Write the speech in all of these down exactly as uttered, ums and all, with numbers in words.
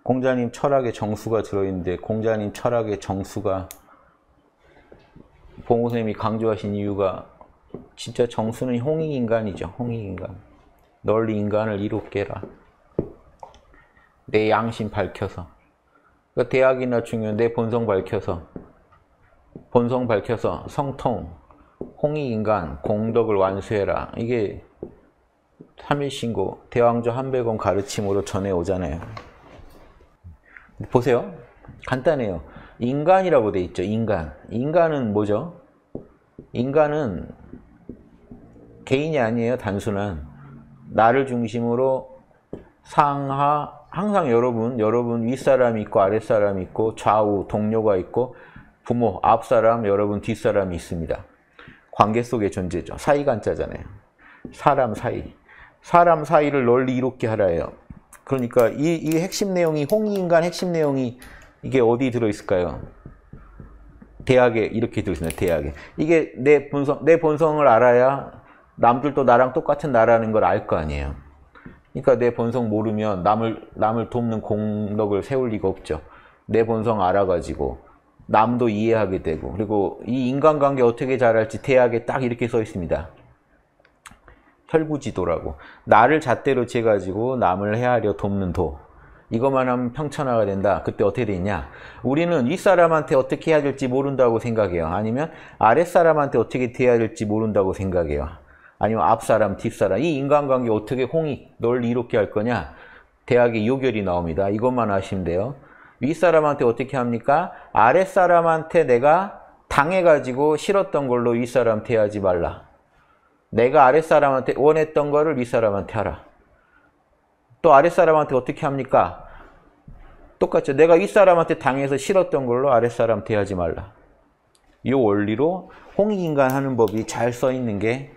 공자님 철학에 정수가 들어있는데 공자님 철학의 정수가 봉호 선생님이 강조하신 이유가 진짜 정수는 홍익인간이죠. 홍익인간. 널리 인간을 이롭게 해라. 내 양심 밝혀서. 그러니까 대학이나 중요 내 본성 밝혀서 본성 밝혀서 성통, 홍익인간, 공덕을 완수해라. 이게 삼일신고 대왕조 한백원 가르침으로 전해오잖아요. 보세요. 간단해요. 인간이라고 돼 있죠. 인간. 인간은 뭐죠? 인간은 개인이 아니에요. 단순한. 나를 중심으로 상하, 항상 여러분, 여러분 윗사람이 있고 아랫사람이 있고 좌우 동료가 있고 부모, 앞사람, 여러분 뒷사람이 있습니다. 관계 속의 존재죠. 사이간자잖아요. 사람 사이. 사람 사이를 널리 이롭게 하라예요. 그러니까 이, 이 핵심 내용이 홍익인간 핵심 내용이 이게 어디 들어있을까요? 대학에 이렇게 들어있습니다. 대학에. 이게 내 본성, 내 본성을 알아야 남들도 나랑 똑같은 나라는 걸 알 거 아니에요. 그러니까 내 본성 모르면 남을, 남을 돕는 공덕을 세울 리가 없죠. 내 본성 알아가지고 남도 이해하게 되고 그리고 이 인간관계 어떻게 잘할지 대학에 딱 이렇게 써 있습니다. 혈구지도라고. 나를 잣대로 재가지고 남을 헤아려 돕는 도. 이것만 하면 평천하가 된다. 그때 어떻게 되냐? 우리는 윗사람한테 어떻게 해야 될지 모른다고 생각해요. 아니면 아랫사람한테 어떻게 대해야 될지 모른다고 생각해요. 아니면 앞사람, 뒷사람. 이 인간관계 어떻게 홍익, 널리 이롭게 할 거냐? 대학에 요결이 나옵니다. 이것만 아시면 돼요. 윗사람한테 어떻게 합니까? 아랫사람한테 내가 당해가지고 싫었던 걸로 윗사람 대하지 말라. 내가 아랫사람한테 원했던 거를 윗사람한테 하라. 또 아랫사람한테 어떻게 합니까? 똑같죠. 내가 윗사람한테 당해서 싫었던 걸로 아랫사람 대하지 말라. 이 원리로 홍익인간 하는 법이 잘 써 있는 게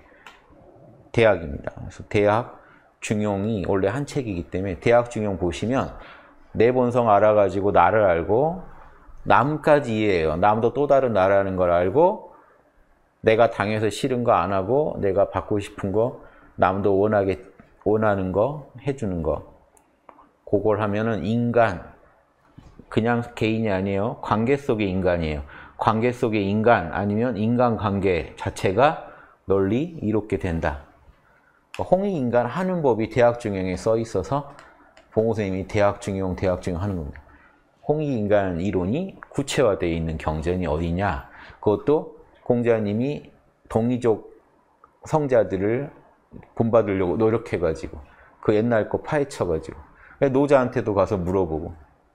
대학입니다. 그래서 대학 중용이 원래 한 책이기 때문에 대학 중용 보시면 내 본성 알아가지고 나를 알고 남까지 이해해요. 남도 또 다른 나라는 걸 알고 내가 당해서 싫은 거 안 하고 내가 받고 싶은 거 남도 원하게 원하는 거 해주는 거 그걸 하면은 인간 그냥 개인이 아니에요. 관계 속의 인간이에요. 관계 속의 인간 아니면 인간관계 자체가 널리 이롭게 된다. 홍익인간 하는 법이 대학중용에 써 있어서 봉호 선생님이 대학중용 대학중용 하는 겁니다. 홍익인간 이론이 구체화되어 있는 경전이 어디냐? 그것도 공자님이 동이족 성자들을 본받으려고 노력해가지고 그 옛날 거 파헤쳐가지고 노자한테도 가서 물어보고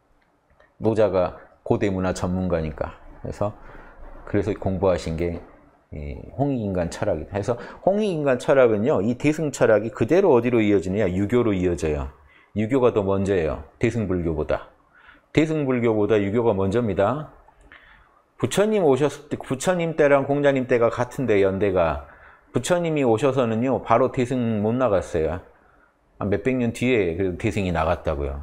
노자가 고대문화 전문가니까 그래서 그래서 공부하신 게 홍익인간 철학이다. 그래서 홍익인간 철학은요 이 대승 철학이 그대로 어디로 이어지느냐 유교로 이어져요. 유교가 더 먼저예요. 대승불교보다. 대승불교보다 유교가 먼저입니다. 부처님 오셨을 때, 부처님 때랑 공자님 때가 같은데, 연대가. 부처님이 오셔서는요, 바로 대승 못 나갔어요. 한 몇백 년 뒤에 그래도 대승이 나갔다고요.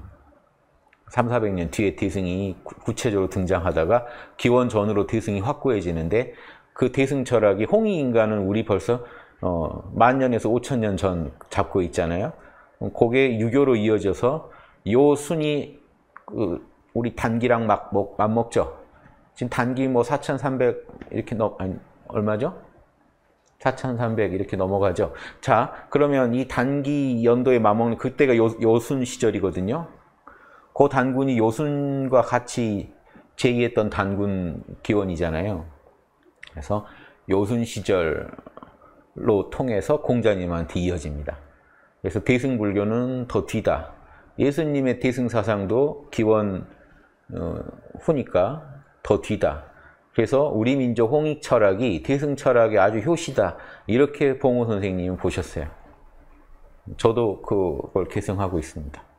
삼사백 년 뒤에 대승이 구체적으로 등장하다가 기원 전으로 대승이 확고해지는데, 그 대승 철학이 홍익인간은 우리 벌써 어, 만 년에서 오천 년 전 잡고 있잖아요. 그게 유교로 이어져서 요 순이 그 우리 단기랑 막 먹, 맞먹죠. 지금 단기 뭐 사천삼백 이렇게 넘 아니 얼마죠? 사천삼백 이렇게 넘어가죠. 자, 그러면 이 단기 연도에 맞먹는 그때가 요, 요순 시절이거든요. 그 단군이 요순과 같이 제의했던 단군 기원이잖아요. 그래서 요순 시절로 통해서 공자님한테 이어집니다. 그래서 대승불교는 더 뒤다. 예수님의 대승사상도 기원 어, 후니까 더 뒤다. 그래서 우리 민족 홍익철학이 대승철학의 아주 효시다. 이렇게 봉호 선생님은 보셨어요. 저도 그걸 계승하고 있습니다.